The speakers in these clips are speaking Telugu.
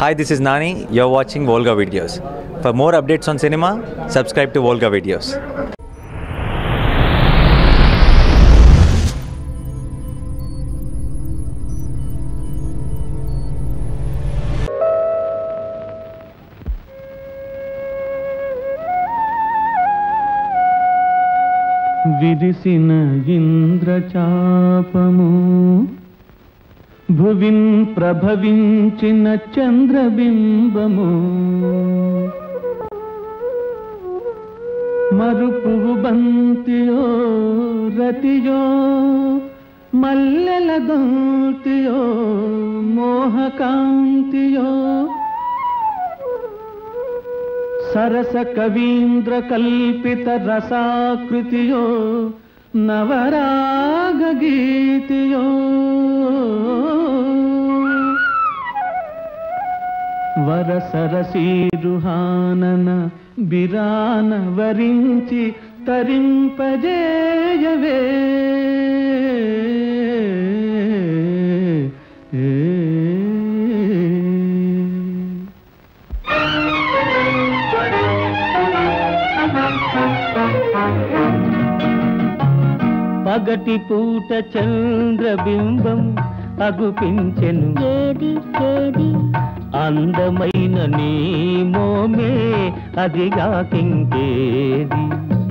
Hi, this is Nani. You're watching Volga Videos. For more updates on cinema, subscribe to Volga Videos. విరిసిన ఇంద్రచాపము భువిన్ ప్రభవించిన చంద్రబింబము మరుపువు బంతియో రతియో మల్లెల దొంతియో మోహకాంతియో సరస కవీంద్ర కల్పిత రసాకృతియో నవరాగ గీతియో వరసరసీరుహానన బిరాన వరించి తరింపజేయవే పగటి పూట చంద్రబింబం అగుపించెను ఏది ఏది అందమైన నీ మోమే అదిగాకింకేది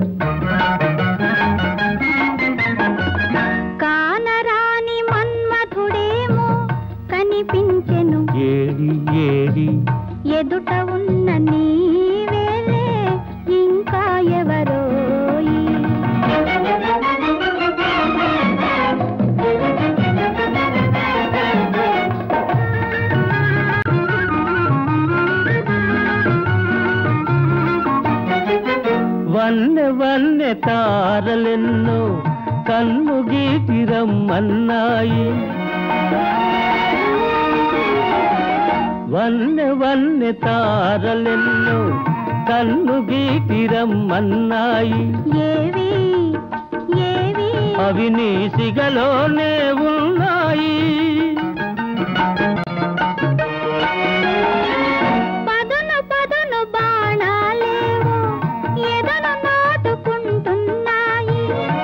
కానరాని మన్మధుడేమో కనిపించెను ఏడి ఏడి ఎదుట ఉన్న నీవేలే ఇంకా ఎవరోయి వన్నె వన్నె తారలెన్నో కన్ను గీటి రమ్మన్నాయి వన్నె వన్నె తారలెన్నో కన్ను గీటి రమ్మన్నాయి ఏవి ఏవి అవి నీ సిగలోనే ఉన్నాయి పదును పదును బాణాలేవో ఎదను నాటుకుంటున్నాయి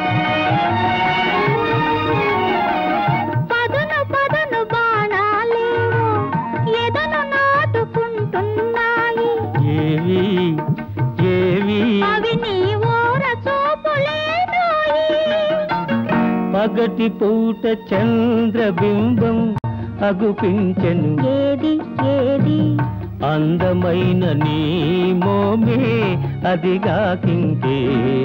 పదును పదును బాణాలేవో ఎదను నాటుకుంటున్నాయి ఏవి ఏవి అవి నీ ఓర చూపులేనోయి పగటి పూట చంద్రబింబం అగుపించెను ఏది ఏది అందమైన నీ మోమే అదిగాకింకేది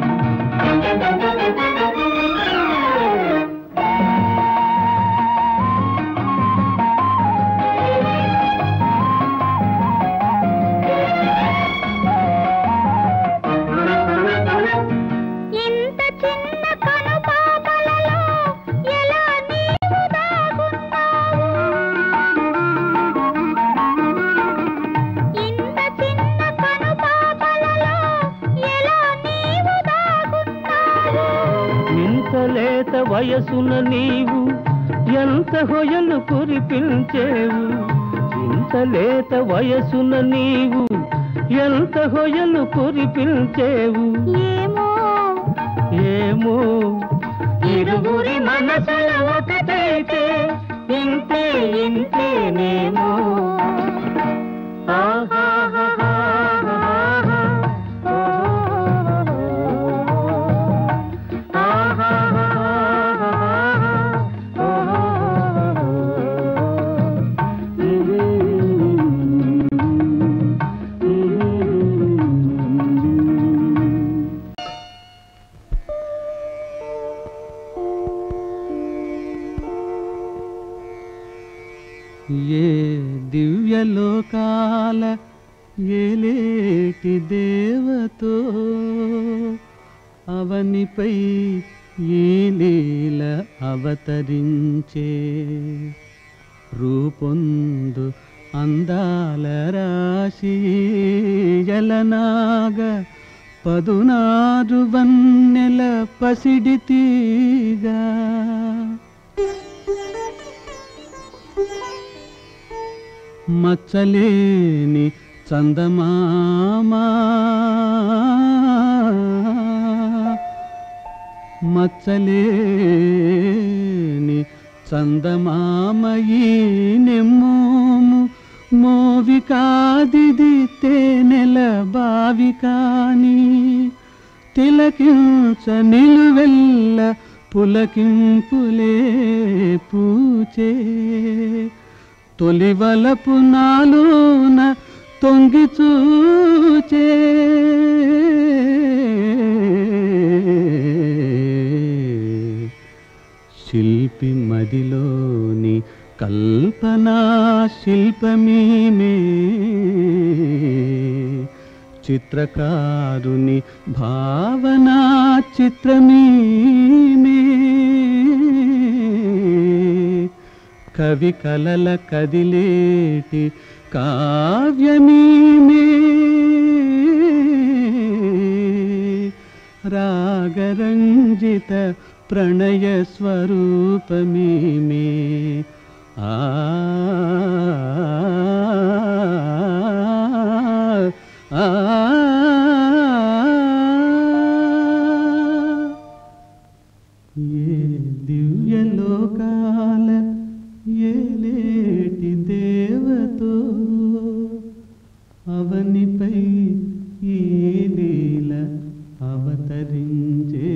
ఇంత చిన్న కనుపాపలలో ఎలా నీవు దాగున్నావు ఇంత చిన్న కనుపాపలలో ఎలా నీవు దాగున్నావు ఇంత లేత వయసున నీవు ఎంత హొయలు కురిపించేవు ఇంత లేత వయసున నీవు ఎంత హొయలు కురిపించేవు ఏమో ఏమో ఇరువురి మనసుల ఒకటైతే ఇంతే ఇంతేనేమో ఏ దివ్యలోకాల ఏలేటి దేవతో అవనిపై ఈ లీల అవతరించే రూపొందు అందాల రాశి జలనాగ పదునారు వన్నెల పసిడితీగా మచ్చలేని చందమామా మచ్చలేని చందమామయీ నెమ్మోము మోవి కాదిది తేనెల బావి కాని తిలకించ నిలువెల్ల పులకింపులే పూచే తొలివలపు నాలోన తొంగి చూచే శిల్పి మదిలోని కల్పనా శిల్పమీమే చిత్రకారుని భావనా చిత్రమీమే కవి కలల కదిలేటి కావ్యమీమే రాగరంజిత ప్రణయ స్వరూపమీమే ఆ ఏ దివ్యలోకాల ఏలేటి దేవతో అవనిపై ఈ లీల అవతరించే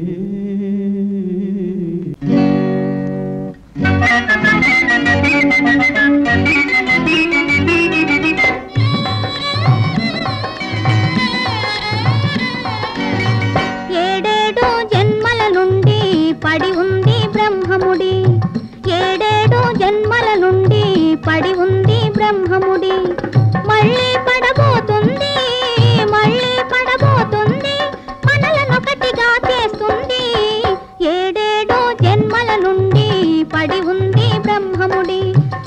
ఏడేడు జన్మల నుండి పడి ఉంది బ్రహ్మముడి ఏడేడు జన్మల నుండి పడి ఉంది బ్రహ్మముడి మళ్ళీ పడబోతుంది మళ్ళీ పడబోతుంది మనలనొకటిగా చేస్తుంది ఏడేడు జన్మల నుండి పడి ఉంది బ్రహ్మముడి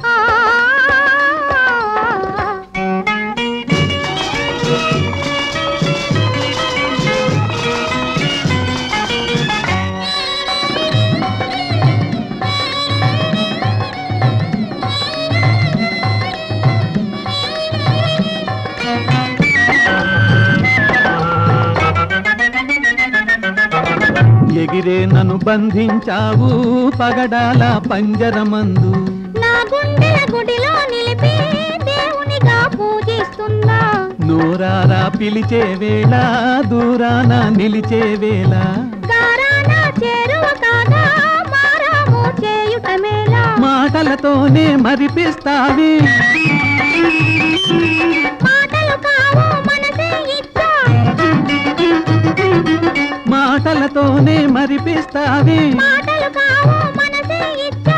ఎగిరే నన్ను బంధించావు పగడాల పంజరమందు నా గుండెల గుడిలో నిలిపి దేవునిగా పూజిస్తున్నా నూరారా పిలిచే వేళ దూరాన నిలిచే వేళ గారాన చేరువ కాగా మారాము చేయుట మేళ మాటలతోనే మరిపిస్తావి మాటలు కావు మనసే ఇచ్చా మాటలతోనే మరిపిస్తావి మాటలు కావు మనసే ఇచ్చా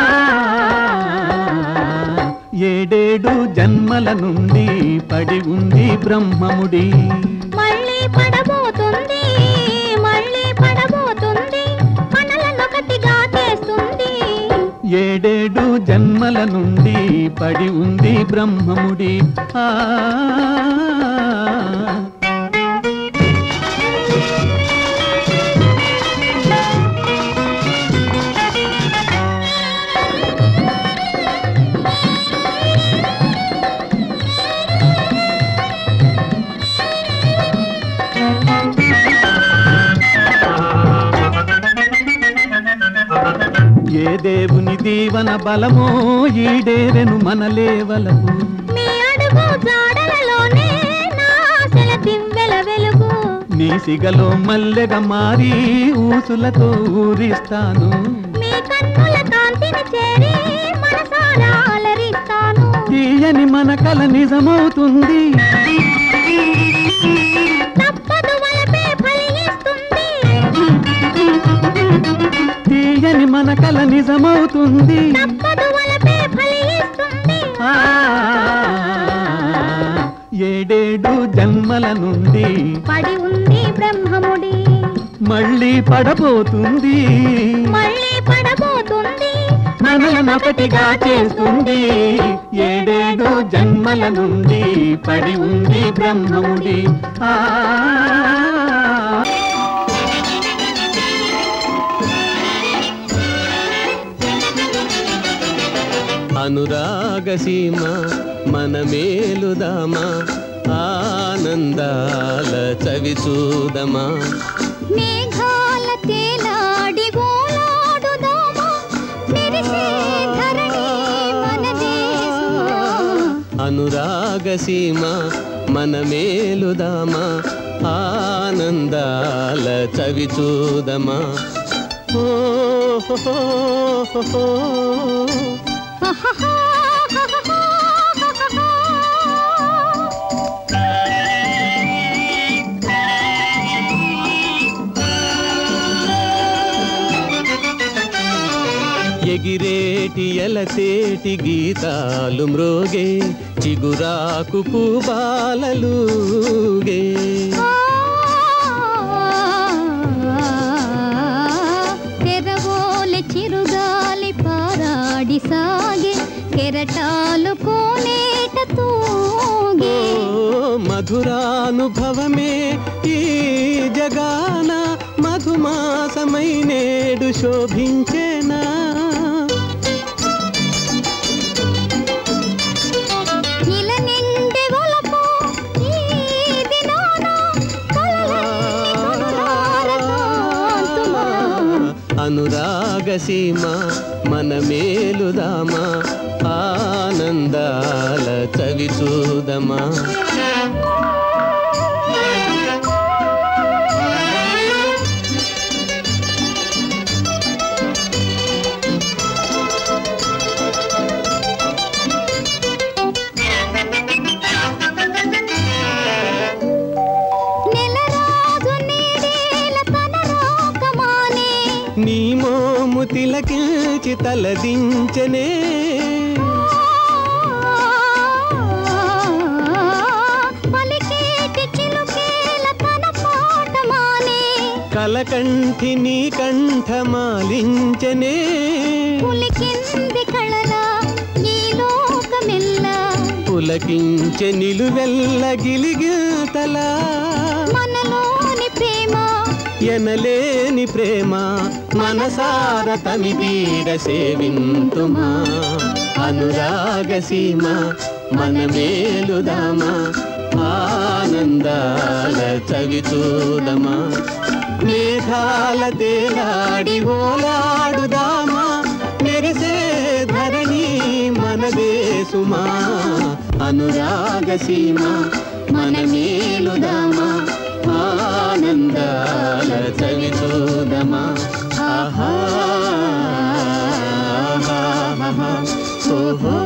ఏడేడు జన్మల నుండి పడి ఉంది బ్రహ్మముడి మళ్ళీ పడబోతుంది మళ్ళీ పడబోతుంది మనలనొకటిగా చేస్తుంది ఏడేడు జన్మల నుండి పడి ఉంది బ్రహ్మముడి ఏ దేవుని దీవన బలమో ఈడేరెను మనలేవలకు మీ అడుగు జాడలలోనే నా ఆశల దివ్వెల వెలుగు నీ సిగలో మల్లెగా మారి ఊసులతో ఊరిస్తాను మీ కన్నుల కాంతిని చేరి మనసారా అలరిస్తాను తీయని మన కల నిజమవుతుంది తప్పదు వలపే ఫలిస్తుంది తీయని మన కల నిజమవుతుంది తప్పదు వలపే ఫలిస్తుంది ఏడేడు జన్మల నుండి పడి ఉంది బ్రహ్మముడి మళ్ళీ పడబోతుంది మళ్ళీ పడబోతుంది మనలనొకటిగా చేస్తుంది ఏడేడు జన్మల నుండి పడి ఉంది బ్రహ్మముడి అనురాగసీమ మన మేలుదామా ఆనందాల చవి చూదమా మేఘాల తేలాడి ఓలాడుదామా మెరిసే ధరణి మనదే సుమా అనురాగసీమ మన మేలుదామా ఆనందాల చవి చూదమా ఓ హో హో హో ఎగిరేటి ఎలతేటి గీతాలు మ్రోగే చిగురాకు పూబాలలుగే తెరవోలె చిరుగాలి పారాడి సాగే కెరటాలు కోనేట తూగే మధురానుభవమే ఈ జగాన మధుమాసమై నేడు శోభించేనా ఇల నిండె ఒలపు ఈ దినాన అనురాగసీమ మన మేలుదామా ఆనందాల చవి చూదమా నీ మోము తిలకించి తలదించనే కలకంఠి నీ కంఠమాలించనే పులికింది కళలా ఈ లోకమెల్లా పులకించె నిలువెల్ల గిలిగితలా మనలోని ప్రేమ ఎనలేని ప్రేమ మనసార తమిదీర సేవింతుమా అనురాగసీమ మన మేలుదామా ఆనందాల చవి చూదమా మేఘాల తేలాడి ఓలాడుదామా మెరిసే ధరణి మనదే సుమా అనురాగసీమ మన మేలుదామా ఆనందాల చవి చూదమా ఆహా ఓహో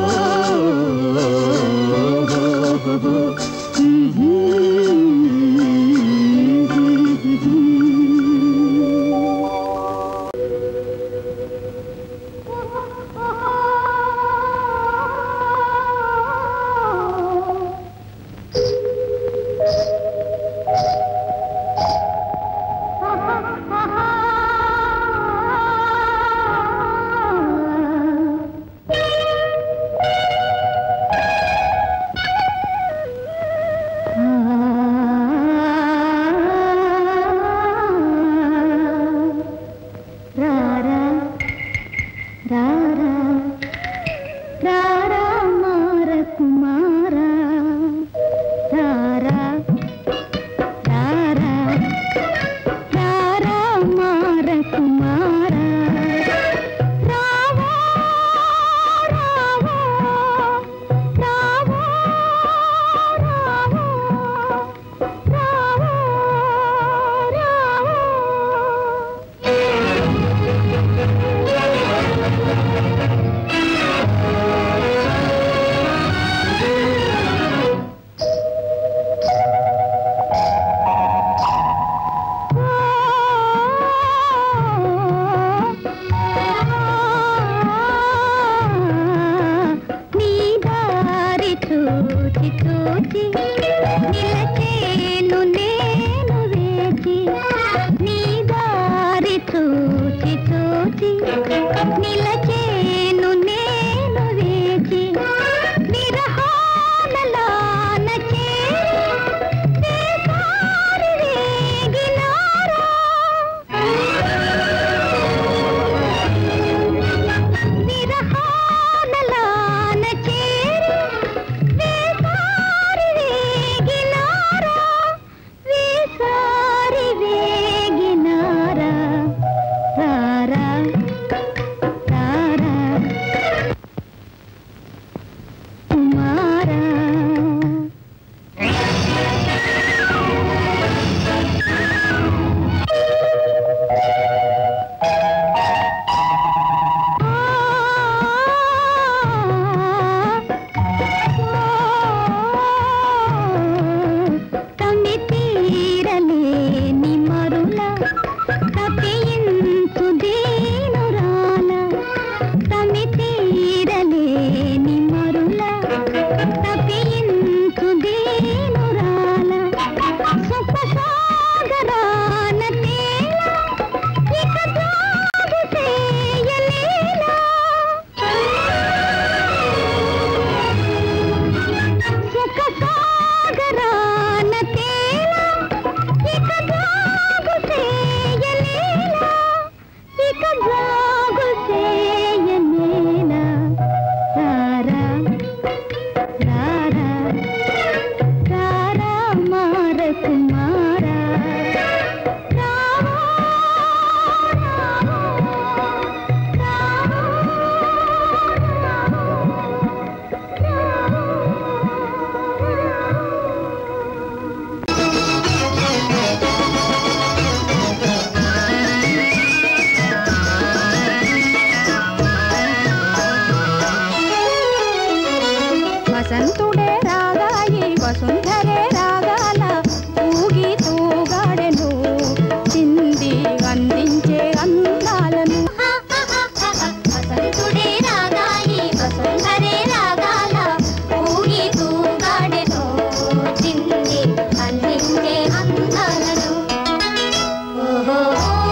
వసుంధరే రాగాల ఊగి తూగాడెను చింది అందించే అందాలను వసంతుడే రాగాయి వసుంధరే రాగాల ఊగి తూగాడెను చింది అందించే అందాలను ఓహో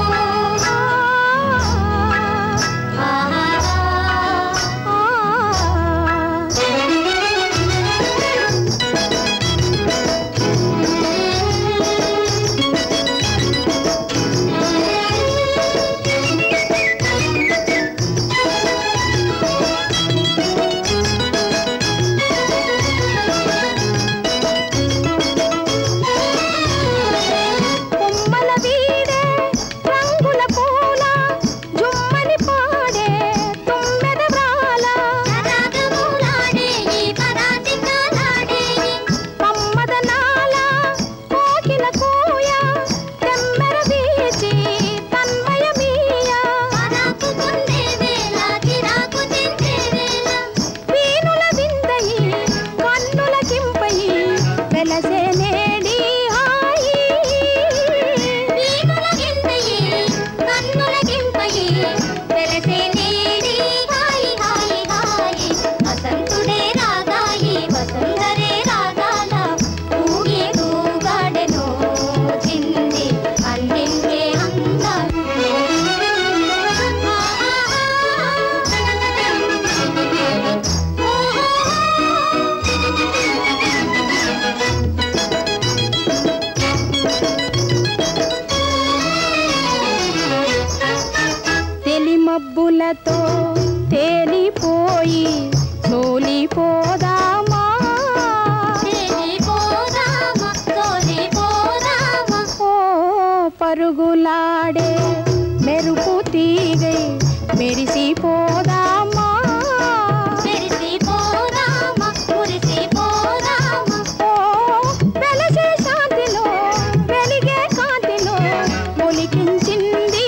మబ్బులతో తేలిపోయి సోలిపోదామా ఓ పరుగులాడే మెరుపు తీగై మెరిసిపోదామా ఓ వెలసే శాంతిలో వెలిగే కాంతిలో మొలికించింది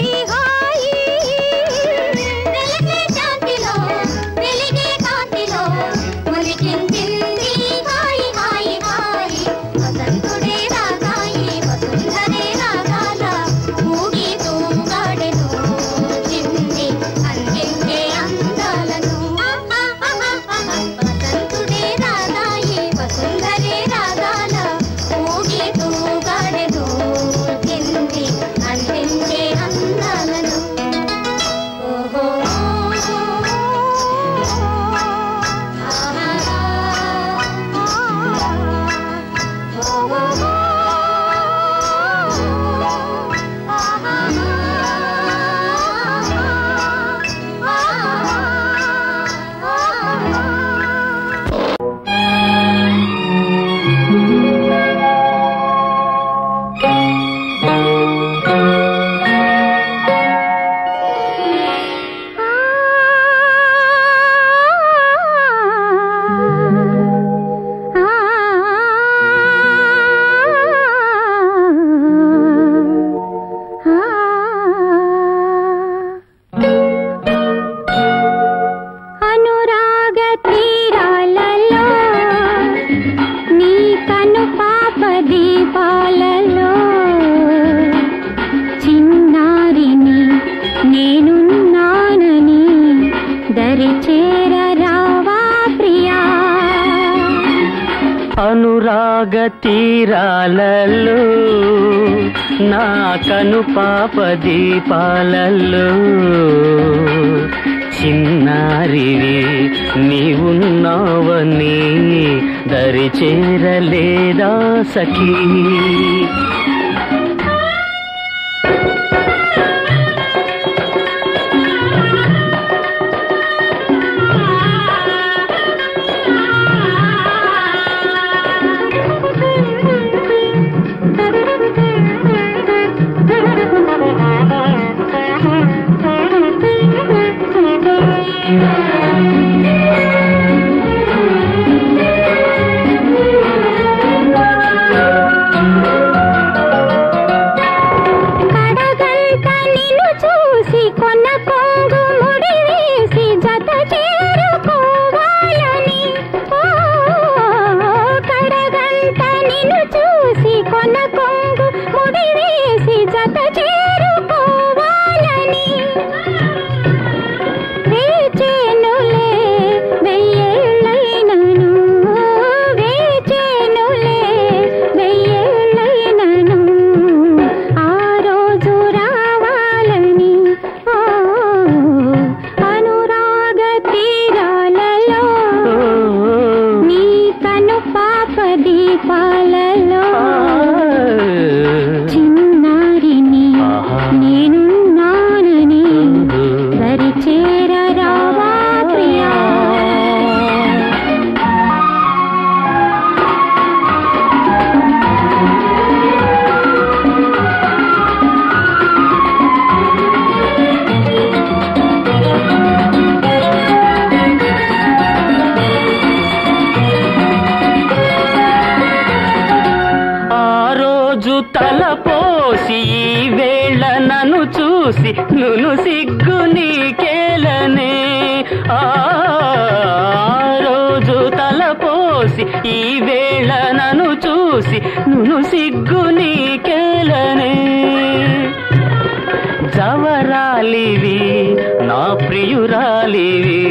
అనురాగ తీరాలలో నా కను పాప దీపాలలో చిన్నారివి నీవున్నావని దరి చేరలేదా సఖీ తన కొంగు ముడివేసి జత చేరుకోవాలని వేచేనులే వెయ్యేళ్ళైనను వేచేనులే వెయ్యేళ్ళైనను ఆ రోజు రావాలని అనురాగ తీరాలలో నీ కను పాప దీపాలలో చిన్నారిని నేనున్నానని దరిచేర రావా ప్రియా తలపోసి ఈ వేళ నన్ను చూసి నును సిగ్గు నీకేలనే ఆ రోజు తలపోసి ఈ వేళ నన్ను చూసి నును సిగ్గు నీకేలనే జవరాలివి నా ప్రియురాలివి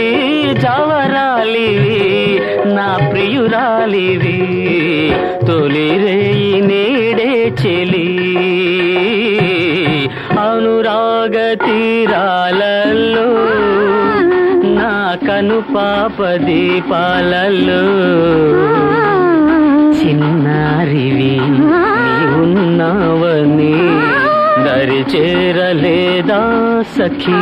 జవరాలివి నా ప్రియురాలివి తొలిరేయి నేడే చెలి అనురాగ తీరాలలో నా కను పాప దీపాలలో చిన్నారివి నీవున్నావని దరి చేరలేదా సఖీ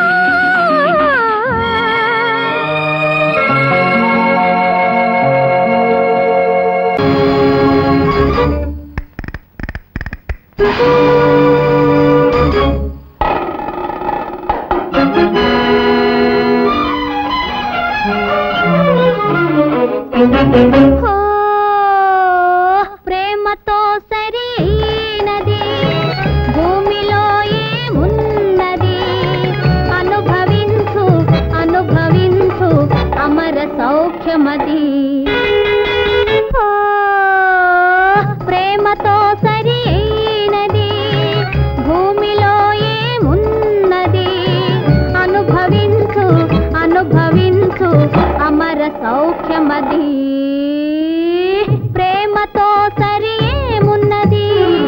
ప్రేమతో సరైనది భూమిలో ఏమున్నది అనుభవించు అనుభవించు అమర సౌఖ్యమది ప్రేమతో సరైనది భూమిలో ఏమున్నది అనుభవించు అనుభవించు అమర సౌఖ్యమది ప్రేమతో సరి ఏమున్నది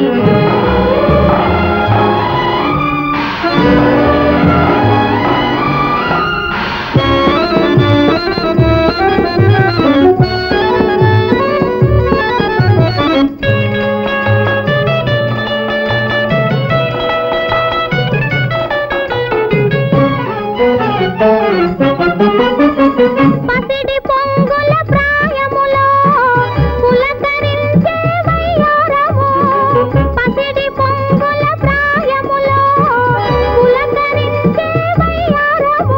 పసిడి పొంగుల ప్రాయములో పులకరించే వయ్యారము పసిడి పొంగుల ప్రాయములో పులకరించే వయ్యారము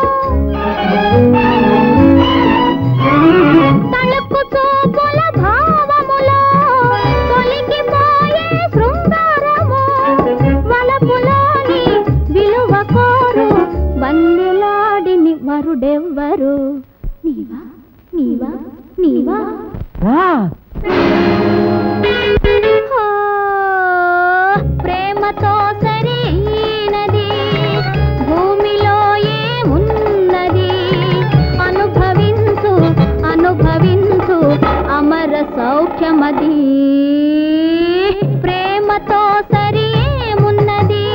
తళుకు చూపుల భావములో తొలగిపోయే శృంగారము వలపులోని విలువ కోరు వన్నెలాడిని వరుడెవ్వరు నీవా నీవా నీవా ప్రేమతో సరైనది భూమిలో ఏమున్నది అనుభవించు అనుభవించు అమర సౌఖ్యమది ప్రేమతో సరి ఏమున్నది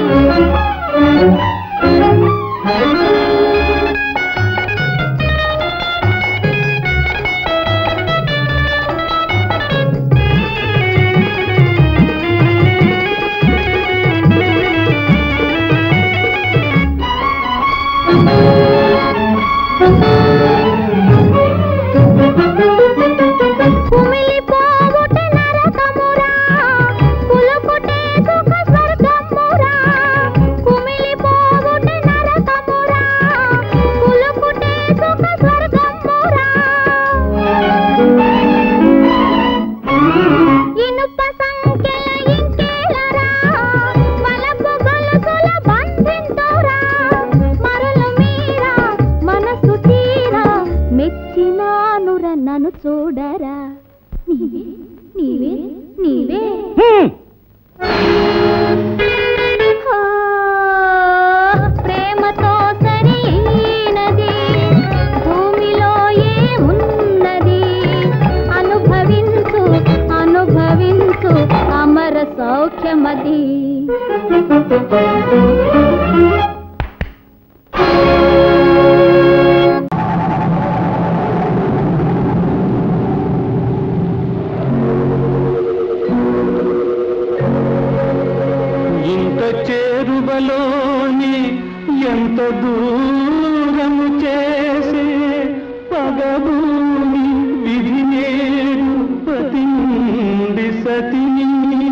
కుమిలిపోవుట నరకమురా పులుకుటే సుఖ స్వర్గమురా కుమిలిపోవుట నరకమురా పులుకుటే సుఖ స్వర్గమురా ఇనుప సంఖ్యల ఇంకేలరా వలపు గొలుసుల బంధింతురా మరలు మీరా మనసు తీరా మెచ్చినానుర నన్ను చూడరా నీవే నీవే నీవే ప్రేమతో సరైనది భూమిలో ఏమున్నది అనుభవించు అనుభవించు అమర సౌఖ్యమది చేరువలోని ఎంత దూరము చేసే పగభూమి విధి నేడు పతి నుండి సతిని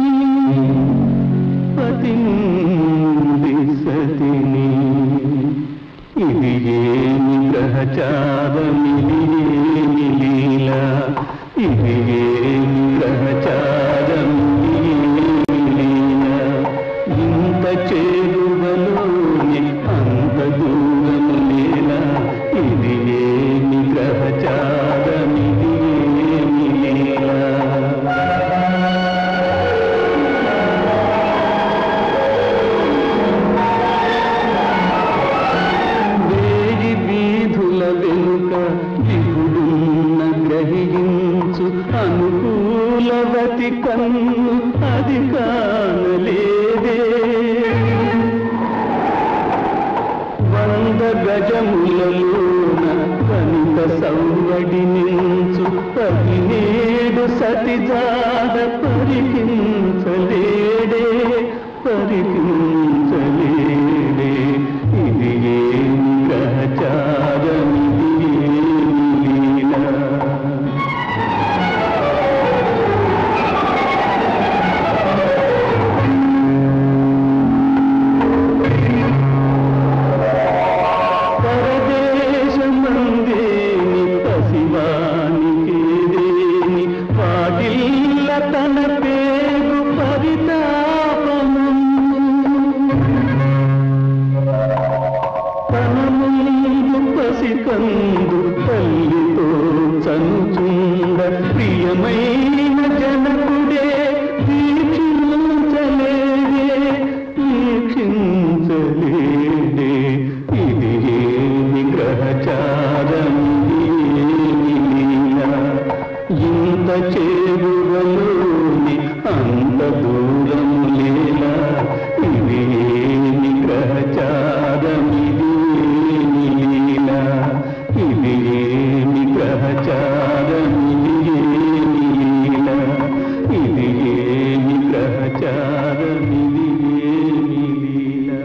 పతి నుండి సతిని ఇది ఏమి గ్రహచారమిది ఏమి లీల ఇది ఏమి గ్రహచారమిది చేరువలోని అంత దూరము లేలా ఇది ఏమి గ్రహచారమిది ఏమి లీలా వేయి వీధుల వెనుక విపుడున్న గ్రహించు అనుకూలవతి కన్ను అది కానలేదే గజములలోన కనుక సౌవడి నించు పదినేడు సతిజాడ పరికించలేడే పరికించలేడే ఇది ఏమి గ్రహచారమిది ఏమి లీలా కందు తల్లితో చనుచుండ ప్రియమైన జనకుడే దీక్షించలేదే దీక్షించలేదే ఇది ఏమి గ్రహచారమిది ఏమి లీలా ఇంత చేరువలోని అంత దూరము లేలా ఇది ఏమి గ్రహచారమిది ఏమి లీలా ఇది ఏమి గ్రహచారమిది ఏమి లీలా ఇది ఏమి గ్రహచారమిది ఏమి లీలా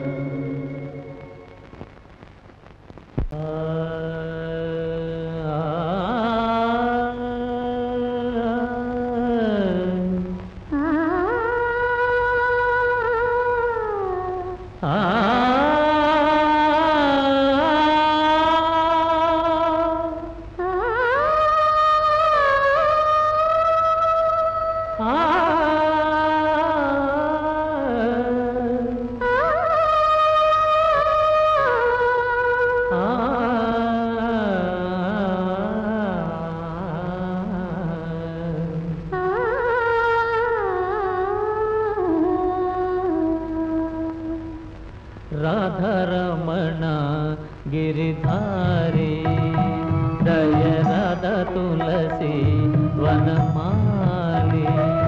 రాధారమణ గిరిధారి దయరథ తులసి వనమాలి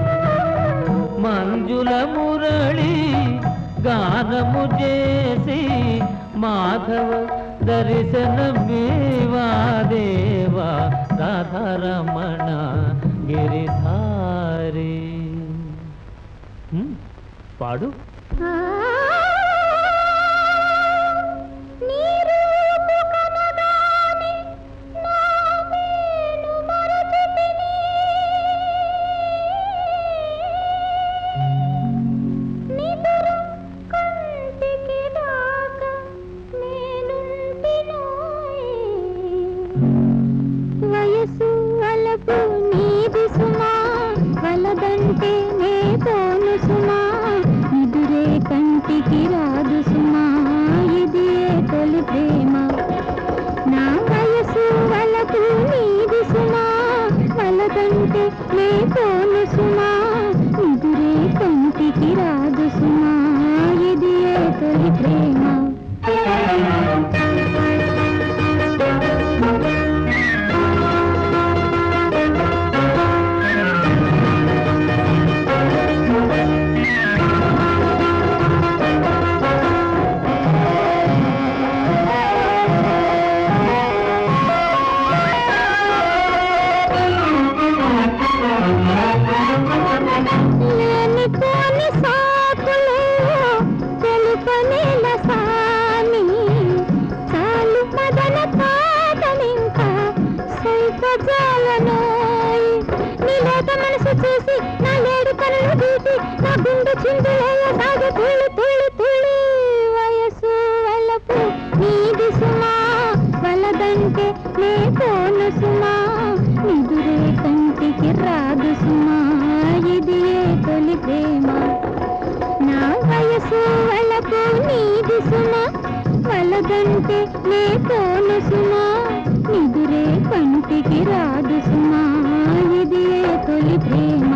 మంజుల మురళి గానము చేసి మాధవ దర్శనమేవా దేవా రాధారమణ గిరిధారి పాడు వయసు అలపు నీది సుమా వలదంటే నే తోను సుమా నిదురే కంట వలదంటే లేకోను సుమా నిదురే కంటికి రాదు సుమా ఇది ఏ తొలి ప్రేమ వయసు వలపు నీది సుమా వలదంటే లేకోను సుమా నిదురే కంటికి రాదు సుమా ఇది ఏ తొలి ప్రేమ నా వయసు వలపు నీది సుమా వలదంటే లేకోను సుమా నిదురే కంటికి రాదు సుమా ఇది ఏ తొలి ప్రేమ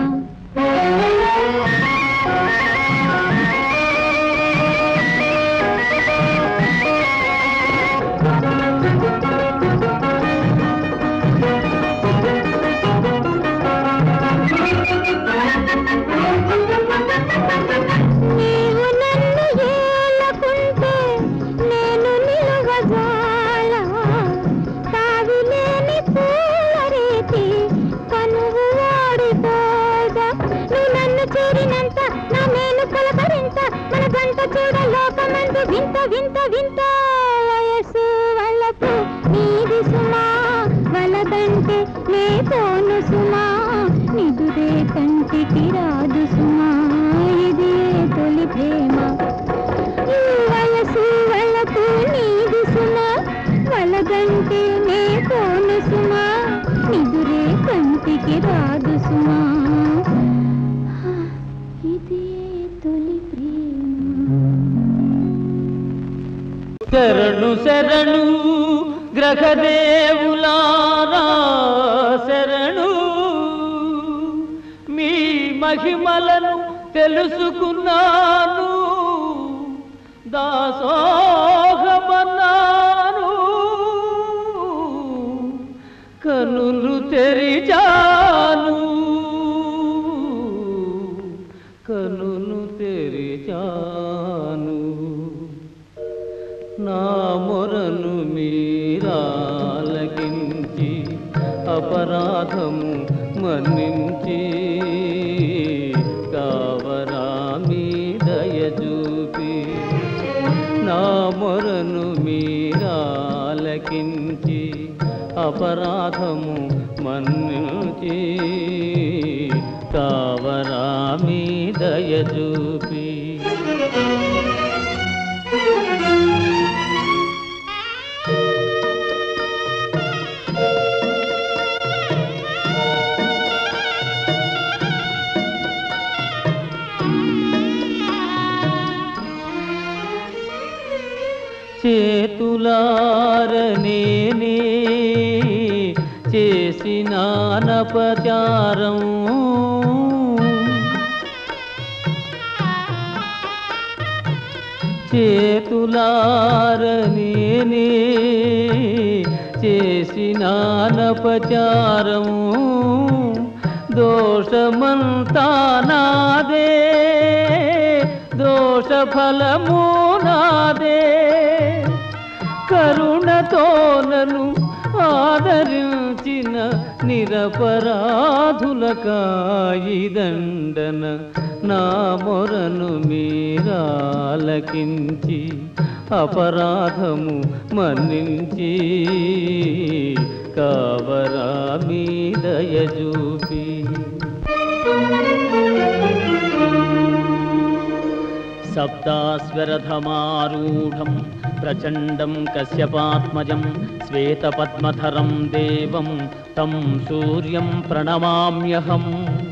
నీవు నన్ను ఏలకుంటే నేను నిలవజాల తావిలేని పూల రీతి కనువు వాడిపోదా నువ్వు నన్ను చేరినంత నా మేలు కలకరింత మన గంట చూడ లోకమందు వింత వింత వింత వయసు వలపు నీది సుమా వలదంటే లేకోను సుమా నిదురే కంటికి రాదు సుమా ఇది తొలి ప్రేమ ఈ వయసు వలపు నీది సుమా వలదంటే లేకోను సుమా నిదురే కంటికి రాదు సుమా ఇది తొలి ప్రేమ శరణు శరణు గ్రహదేవులారా శరణు మీ మహిమలను తెలుసుకున్నాను దాసోహమన్నాను కనులు తెరిచాను కనులు తెరిచాను నా మొరను మీరాలకించి అపరాధము మన్నించి కావరా మీ దయ చూపి నా మొరను మీరాలకించి అపరాధము మన్నించి కావరా మీ దయ చూపి చేతులారనేనే చేసినానపచారం చేతులారనేనే చేసినానపచారం దోషమంతా నాదే దోషఫలము నాదే కరుణతో నన్ను ఆదరించిన నిరపరాధులకాయి దండన నా మొరను మీరాలకించి అపరాధము మన్నించి కావరా మీ దయ చూపి సప్తాస్వరధమారూఢం ప్రచండం కశ్యపాత్మజం శ్వేతపద్మధరం దేవం తం సూర్యం ప్రణమామ్యహం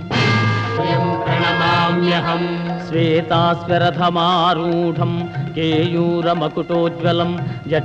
శ్వేతాస్వరధమారూఢం కేయూరమకుటోజ్వలం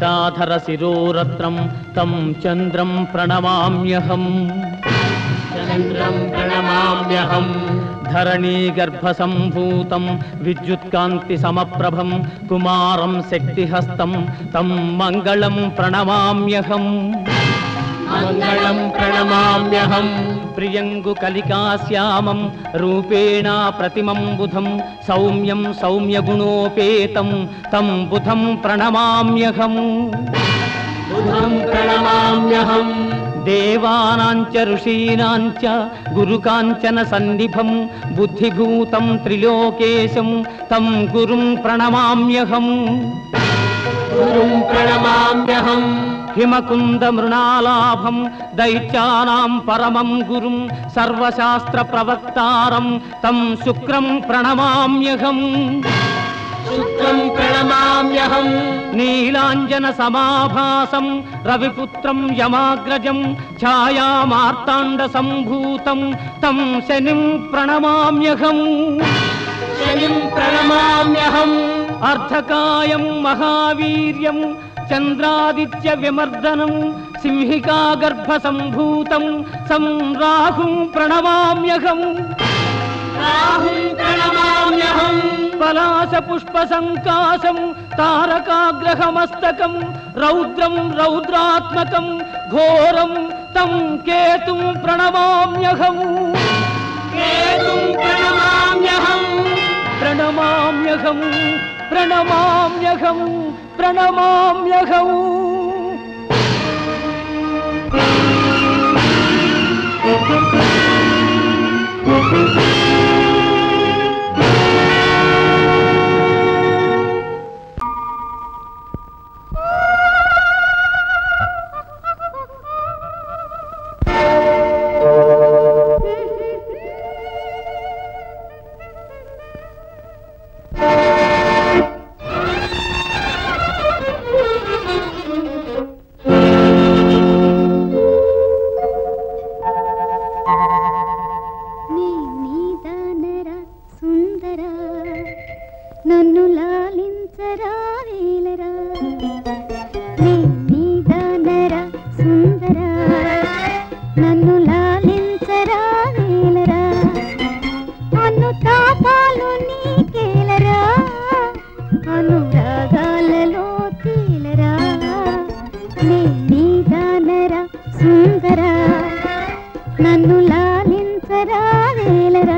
జటాధర శిరోరత్నం తం చంద్రం ప్రణమామ్యహం చంద్రం ప్రణమామ్యహం ధరణీ గర్భ సంభూతం విద్యుత్కాంతి సమప్రభం కుమారం శక్తిహస్తం తం మంగళం ప్రణమామ్యహం మంగళం ప్రణమామ్యహం ప్రియంగు కలికాశ్యామం రూపేణ ప్రతిమం బుధం సౌమ్యం సౌమ్యగుణోపేతం తం బుధం ప్రణమామ్యహం బుధం ప్రణమామ్యహం దేవానాంచ ఋషీనాంచ గురుకాంచన సన్నిభం బుద్ధిభూతం త్రిలోకేశం తం గురుం ప్రణమామ్యహం గురుం ప్రణమామ్యహం హిమకుంద మృణాలాభం దైత్యానాం పరమం గురుం సర్వశాస్త్ర ప్రవక్తారం తం శుక్రం ప్రణమామ్యహం శుక్రం ప్రణమామ్యహం నీలాంజన సమాభాసం రవిపుత్రం యమాగ్రజం ఛాయామార్తాండ సంభూతం తం శనిం ప్రణమామ్యహం శనిం ప్రణమామ్యహం అర్ధకాయం మహావీర్యం చంద్రాదిత్య విమర్దనం సింహికా గర్భ సంభూతం సంరాహుం ప్రణమామ్యహం రాహుం ప్రణమామ్యహం పలాశ పుష్ప సంకాశం తారకాగ్రహమస్తకం రౌద్రం రౌద్రాత్మకం ఘోరం తం కేతుం ప్రణమామ్యహం కేతుం ప్రణమామ్యహం ప్రణమామ్యహం ప్రణమామ్యహం ప్రణమామ్యహం నన్ను లాలించరా వేలరా నీదానరా సుందరా నన్ను లాలించరా వేలరా అను తాపాలు నీకేలరా అనురాగాలలో తేలరా నీదానరా సుందరా నన్ను లాలించరా వేలరా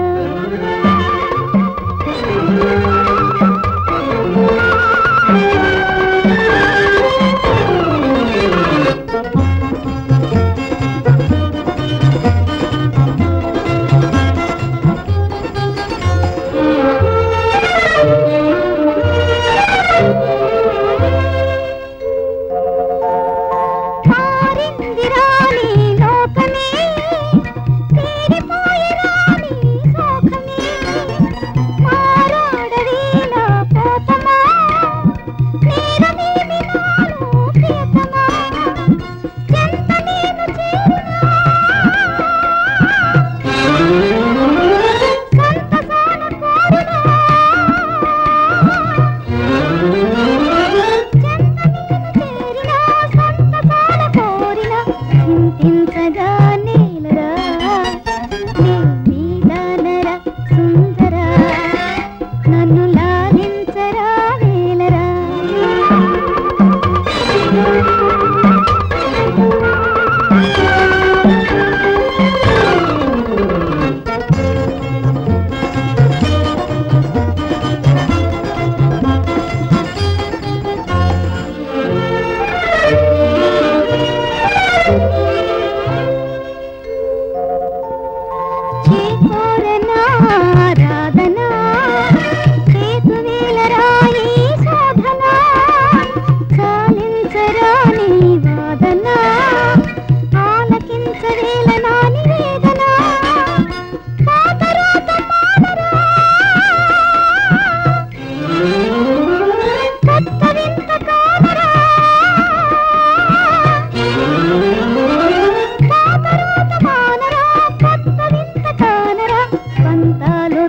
పంతాలు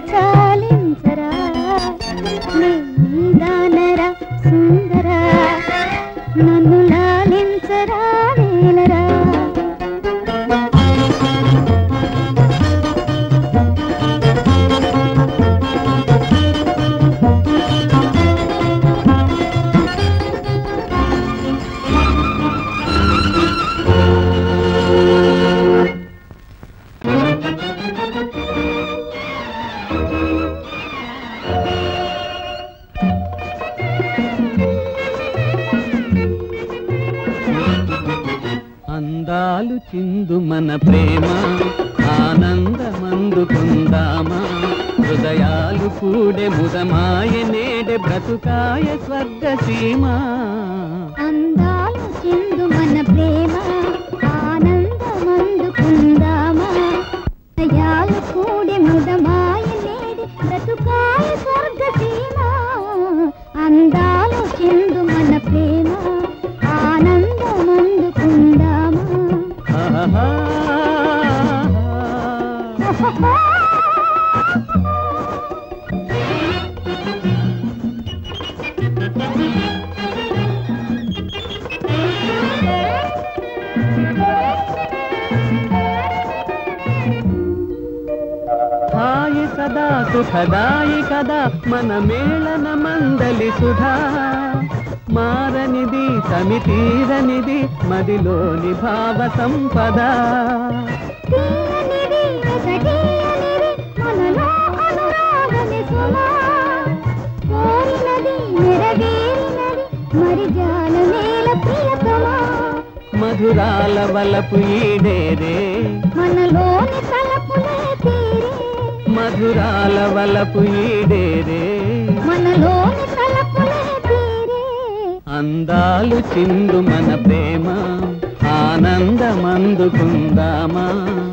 అందాలు చిందు మన ప్రేమ ఆనందమందుకుందామా హృదయాలు కూడే ముదమాయ నేడే బ్రతుకాయ స్వర్గ సీమ అందాలు చిందు మన ప్రేమ ఆనందమందుకుందామా హృదయాలు కూడే ముదమాయ నేడే బ్రతుకాయ స్వర్గ సీమ అందాలు చిందు మన ప్రేమ ఆనందమందుకుందామా హాయి సదా సుఖదాయి కదా మన మేళన మందలి సుధా మారనిది సమితీరనిది మదిలోని భావ సంపద మధురాల వలపు ఈడేరే మనలోని తలపులే తీరే మధురాల వలపు ఈడేరే మనలోని తలపులే తీరే అందాలు చిందు మన ప్రేమ ఆనందమందుకుందామా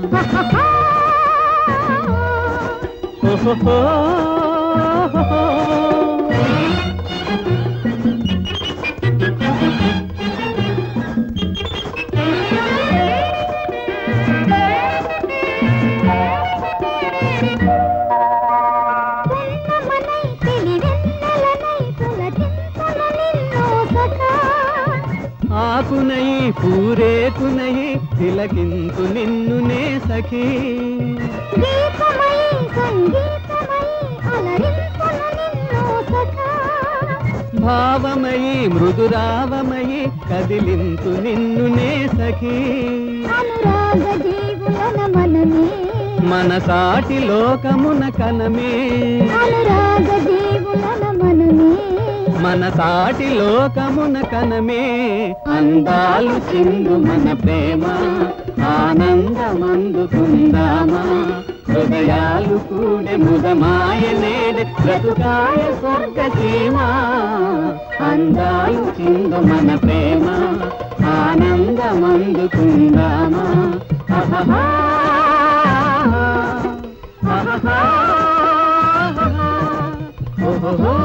ఓహో ఆకునై పూరేకునై తిలకింతు నిన్ను నే సఖీ గీతమై సంగీతమై అలరింపును నిన్ను సఖా భావమయి మృదురావమయి కదిలింతు నిన్ను నే సఖీ అనురాగ జీవులన మనమే మన సాటి లోకమున కనమే అనురాగ జీవులన మనమే మన సాటి లోకమున కనమే అందాలు చిందు మన ప్రేమ ఆనందమందుకుందామా హృదయాలు కూడే ముదమాయ నేడే బ్రతుకాయ స్వర్గ సీమ అందాలు చిందు మన ప్రేమ ఆనందమందుకుందామా ఆహా ఆహా ఓహో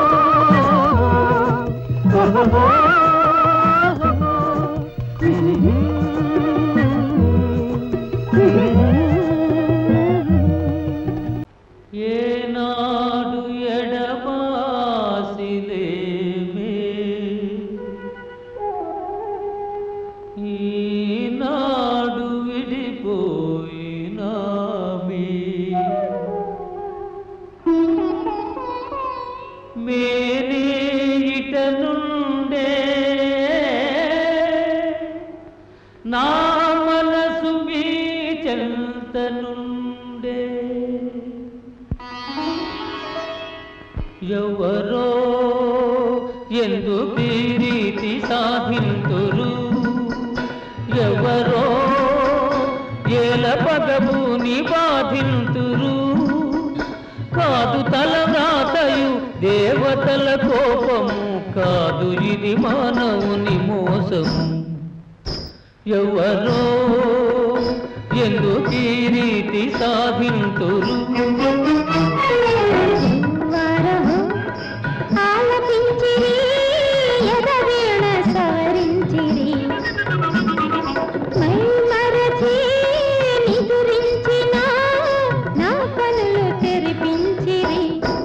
ఏనాడు ఎడబాసిలేమే ఈనాడు విడిపోయినామే మేనే ఇట నుండే నా మనసు మీ చెంత నుండే ఎవరో ఎందుకు ఈ రీతి సాధింతురు ఎవరో ఏల పగముని బాధింతురు కాదు తలరాతయు దేవతల కోపము కాదు ఇది మానవుని మోసము ఎవరో ఎందుకు ఈ రీతి సాధింతురు ఆలపించిరి ఎదవేళ సారించిరి మై మరచి నిదురించిన నా కనులు తెరిపించిరి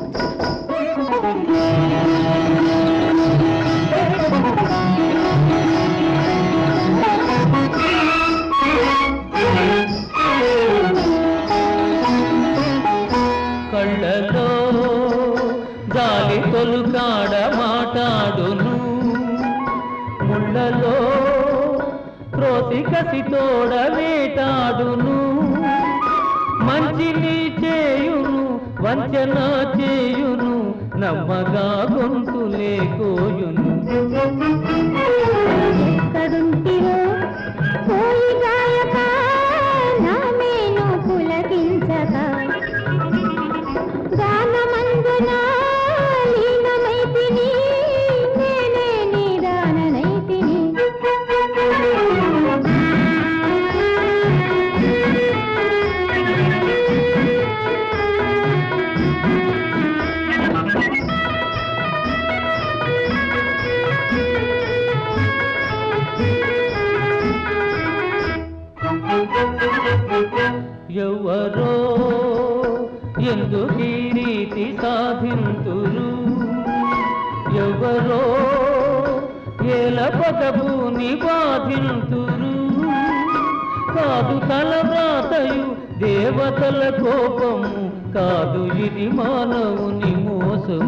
కళ్ళలో గాలి తొలుకాడ మాటాడును ముళ్ళలో క్రోతి కసి తోడ వేటాడును మంచిని చేయును వంచన చేయును నమ్మగా గొంతులే కోయును. ఎక్కడుంటివో పోయి గాయక నామేను పులకించక గానమందున లీనమైతిని నేనే నిదాననైతిని. ఎవరో ఎందుకీ రీతి సాధింతురు, ఎవరో ఏలపదభూని బాధింతురు. కాదు తలవ్రాతయు దేవతల కోపము, కాదు ఇది మానవుని మోసము.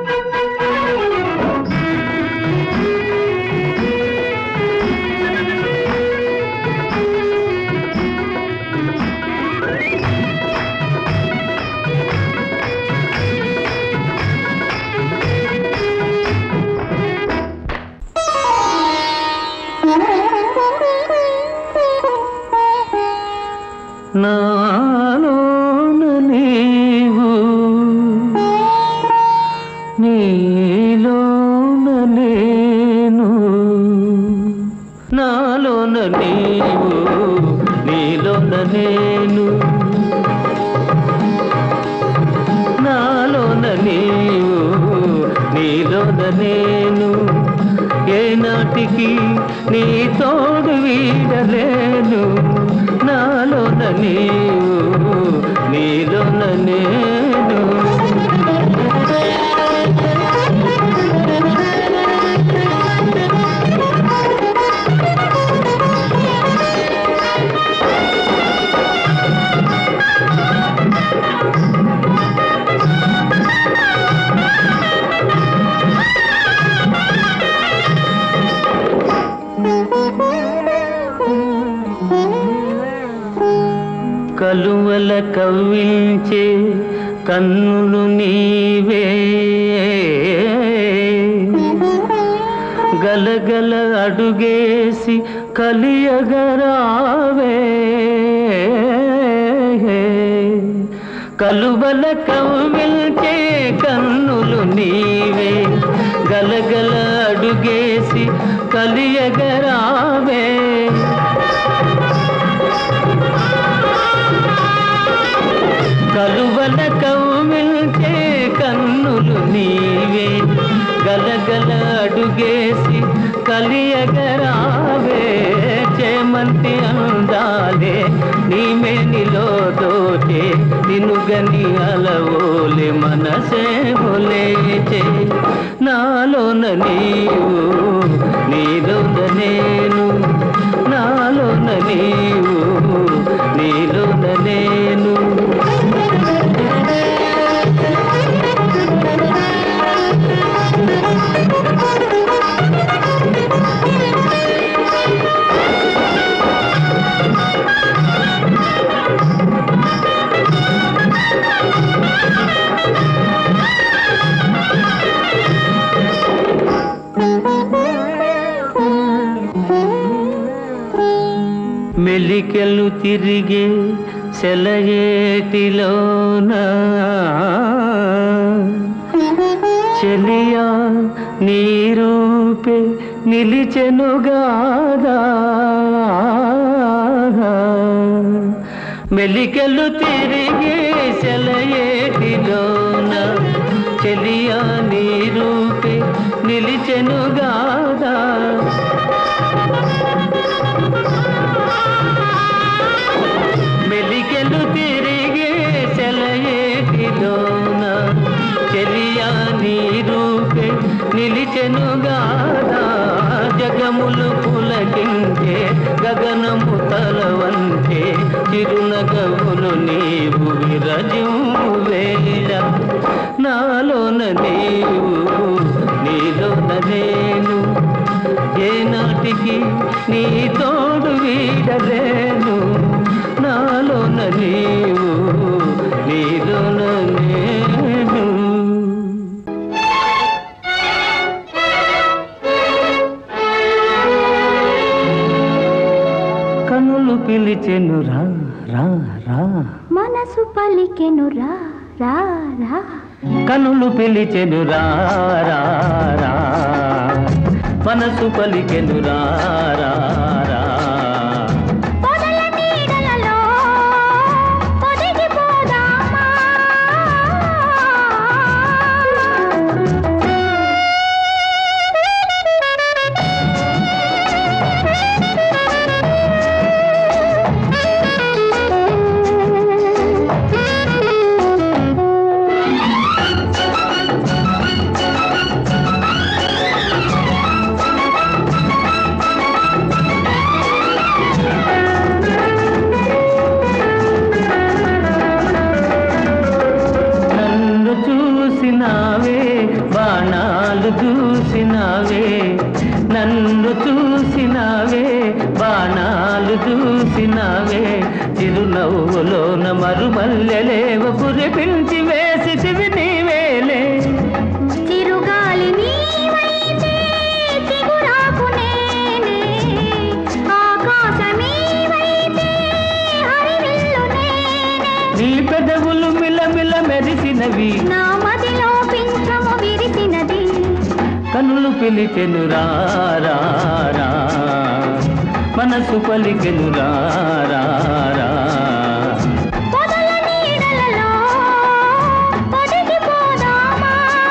నాలోన నీవు నీలోన నేను, నాలోన నీవు నీలోన నేను, నాలోన నీవు నీలోన నేను. ఏనాటికి నీ తోడు వీడలేను, నాలోన నీవు నీలోన నేను. కలువల కవ్వించే కన్నులు నీవే, గలగల అడుగేసి కలియగరావే. కలువల కవ్వించే కన్నులు నీవే, గలగల అడుగేసి కలియగరావే. కలువల కవ్వించే కన్నులు నీవే, గలగల అడుగేసి కలియగరావే. చేమంతి అందాలే నీమేనిలో దోచే, నినుగని అలవోలే మనసే లేచే. నాలోన నీవు నీలోన నేను, నాలోన నీవు నీలోన నేను. మెలికెలు తిరిగే సెలయేటిలోన చెలియా నీ రూపే నిలిచెనుగాదా. మెలికెలు తిరిగే సెలయేటిలోన చెలియా నీ రూపే నిలిచెనుగాదా. మెలికెలు తిరిగే సెలయేటిలోన చెలియా నీ రూపే నిలిచెనుగాదా. జగములు పులకించే గగనము తలవంటే చిరునగవులు నీవు విరజిము వేళ. నాలోన నీవు నీలోన నేను, ఏనాటికి నీ తోడు వీడలేను, నాలోన నీవు మనసు పలికెను రా రా రా కనులు పిలిచెను రా రా రా మనసు పలికెను రా రా రా పొదల నీడలలో పొదిగిపోదామా బాణాలు దూసినావే నన్ను చూసినావే బాణాలు దూసినావే చిరునవ్వులోన మరుమల్లెలేవ కురిపించి వేసితివి నీవేలే చిరుగాలి నీవైతే చిగురాకు నేనే ఆకాశమీవైతే హరివిల్లు నేనే నీ పెదవులు మిలమిల మెరిసినవి నా మదిలో పింఛము విరిసినది కనులు పిలిచెను రా రా రా మనసు పలికెను రా రా రా పొదల నీడలలో పొదిగిపోదామా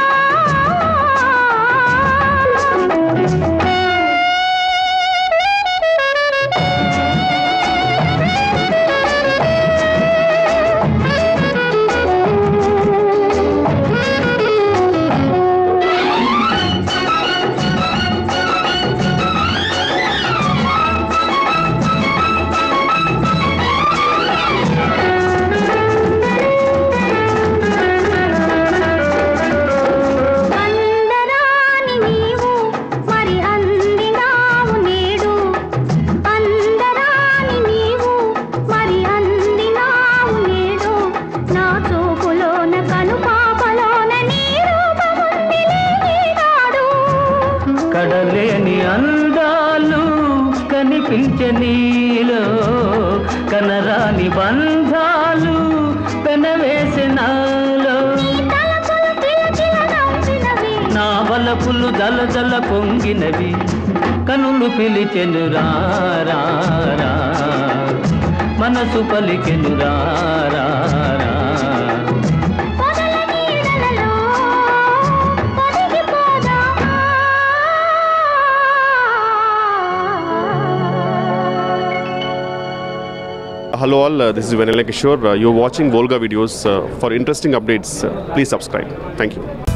కడలేని అందాలు కనిపించే నీలో కనరాని బంధాలు పెనవేసినాలో నా వలపులు దళదళ పొంగినవి కనులు పిలిచెను రా రా రా మనసు పలికెను రా రా రా Hello all, this is Vanilla Kishore. You're watching Volga videos. For interesting updates, please subscribe. Thank you.